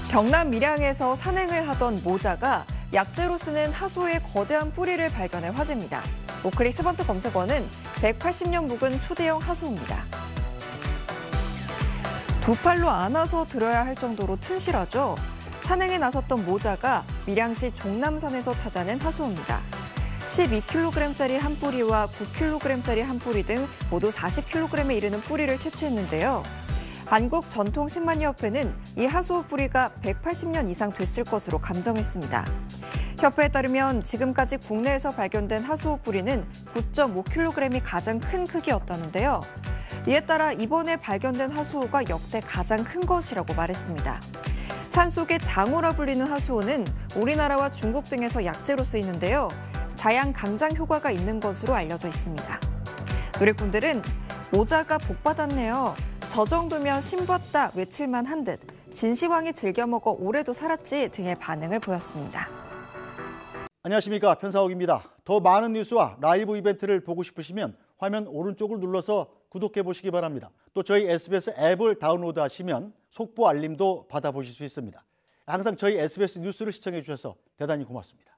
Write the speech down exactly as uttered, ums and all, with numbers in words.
경남 밀양에서 산행을 하던 모자가 약재로 쓰는 하수의 거대한 뿌리를 발견해 화제입니다. 오클릭 세 번째 검색어는 백팔십 년 묵은 초대형 하수입니다. 두 팔로 안아서 들어야 할 정도로 튼실하죠. 산행에 나섰던 모자가 밀양시 종남산에서 찾아낸 하수입니다. 십이 킬로그램짜리 한 뿌리와 구 킬로그램짜리 한 뿌리 등 모두 사십 킬로그램에 이르는 뿌리를 채취했는데요. 한국전통십만여협회는 이 하수호 뿌리가 백팔십 년 이상 됐을 것으로 감정했습니다. 협회에 따르면 지금까지 국내에서 발견된 하수호 뿌리는 구 점 오 킬로그램이 가장 큰 크기였다는데요. 이에 따라 이번에 발견된 하수호가 역대 가장 큰 것이라고 말했습니다. 산속의 장호라 불리는 하수호는 우리나라와 중국 등에서 약재로 쓰이는데요. 자양 강장 효과가 있는 것으로 알려져 있습니다. 누리꾼들은 모자가 복받았네요. 저 정도면 신봤다 외칠만 한 듯 진시황이 즐겨 먹어 올해도 살았지 등의 반응을 보였습니다. 안녕하십니까, 편사옥입니다. 더 많은 뉴스와 라이브 이벤트를 보고 싶으시면 화면 오른쪽을 눌러서 구독해 보시기 바랍니다. 또 저희 에스비에스 앱을 다운로드 하시면 속보 알림도 받아보실 수 있습니다. 항상 저희 에스비에스 뉴스를 시청해 주셔서 대단히 고맙습니다.